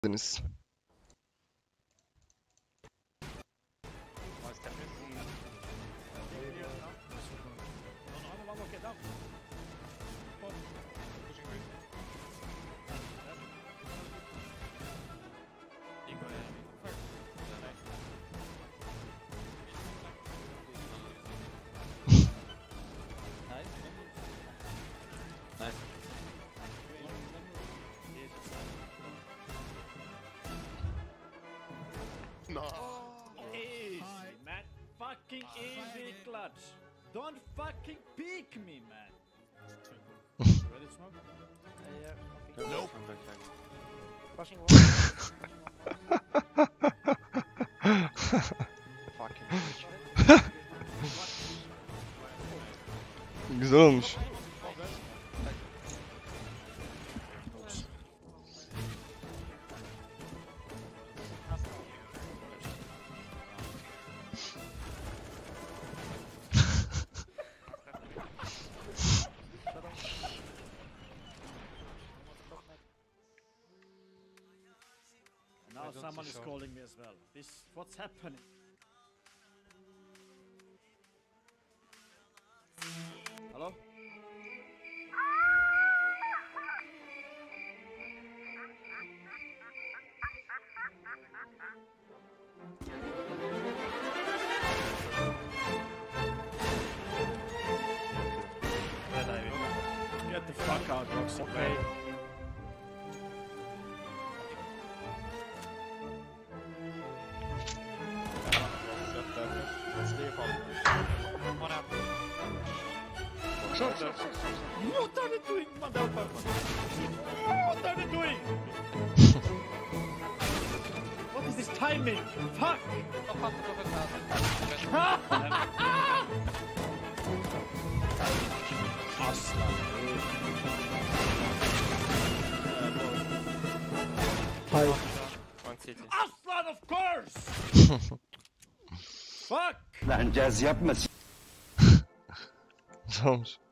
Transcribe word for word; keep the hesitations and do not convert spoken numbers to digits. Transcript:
Deniz. No. Easy, man. Fucking easy, clutch. Don't fucking peek me, man. Ready to smoke? Yeah. Nope. Flashing wall. Fucking bitch. Güzel olmuş. Now someone is calling me as well. This, what's happening? Hello? Get the fuck out, Roxy. Okay. What are they doing, motherfucker? What are they doing? What is this timing? Fuck! Aslan. Hi. Aslan, of course! Fuck! Lan caz yapma. Güzel olmuş.